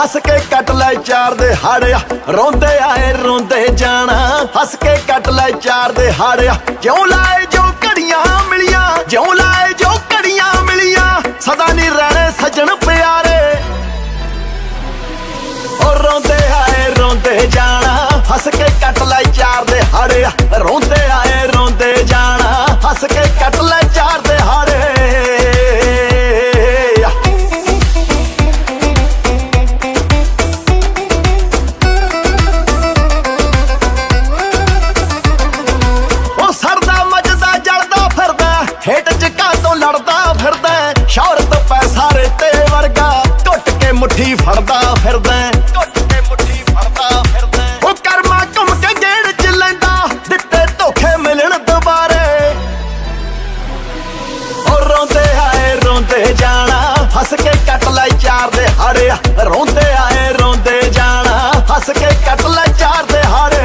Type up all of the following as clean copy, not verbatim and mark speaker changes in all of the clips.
Speaker 1: हस के कट लै चार दिहाड़िया रोंदे आए रोंदे जाना। हस के कट लै चार दिहाड़िया ज्यों लाए जो घड़ियां मिलियां, ज्यों लाए जो घड़ियां मिलियां, सदा नहीं रहने सजन प्यारे। और रोंदे आए रोंदे जाना, हस के कट लै चार दिहाड़िया रोंदे आए रोंदे जाना। हस के कट लै चार दिहाड़े। हेठ चिका तो लड़दा फिरदा, शौहरत पैसा रेते वर्गा, टुट के मुट्ठी फड़दा फिरदा, टुट के मुट्ठी फड़दा फिरदा। ओ कर्मा घुम के गेड़ च लैंदा, दित्ते धोखे मिलन दोबारे। और रोंदे आए रोंदे जाना, हस के कट लै चार दिहाड़िया रोंदे आए रोंदे जाना। हस के कट लै चार दिहाड़े।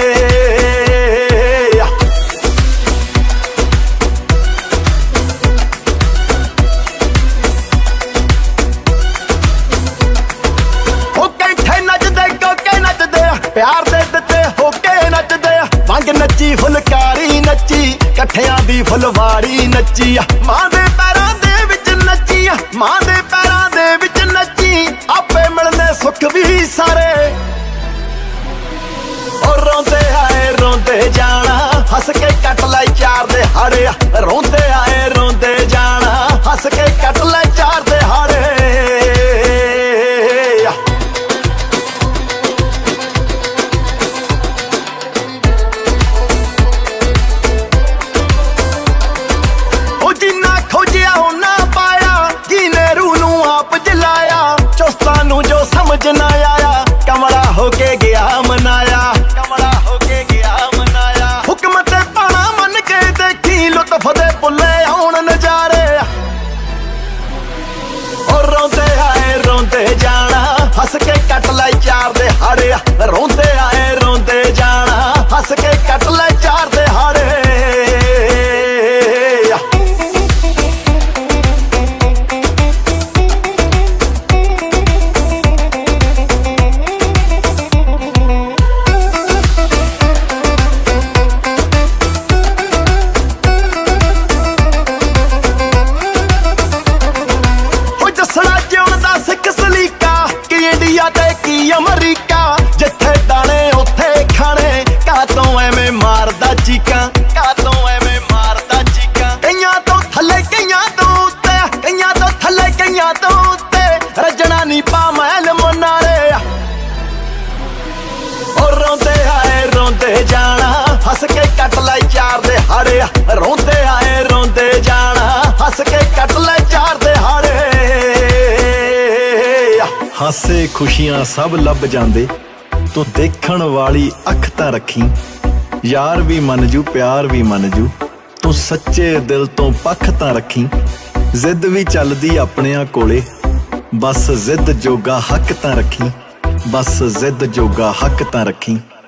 Speaker 1: प्यार दे दिते होके नचदे, वंग नची फुलकारी नची, कट्ठियां दी फुलवाड़ी नची। मां दे पैरां दे विच नची, मां दे पैरां दे विच नची, आपे मिलने सुख भी सारे। और रोंदे आए रोंदे जाना, हस के कट लै चार दिहाड़िया रोंदे आए रोंदे जाना। हस के कट लै चार दिहाड़े। समझ ना आया कमला होके गया मनाया, कमला होके गया मनाया। हुक्म ते पाना मन के देखी, लुत्फ दे पुले आउण नजारे। और रोंदे आए रोंदे जाना, हस के कट लै चार दिहाड़िया रोंदे आए रोंदे जाना। हस के कट लै चार दिहाड़े। अमरीका जिथे दाने उथे खाने, का तो एवें मारदा चीकां, का तो एवें मारदा चीकां। कईयां तो थले कईयां तो उत्ते, कईयां तो थले कईयां तो उत्ते, रजना नी पा महल मनारे। और रोंदे आए रोंदे जाना, हस के कट लै चार दिहाड़िया रोंदे आए रोंदे जाना। हस के कट लै चार दिहाड़े। हासे खुशियां सब लभ जांदे, तू देखण वाली अख तां रखी। यार भी मन जू प्यार भी मन जू, तू सच्चे दिल तो पख तां रखी। जिद भी चलदी अपनियां कोले, बस जिद जोगा हक तां रखी, बस जिद जोगा हक तां रखी।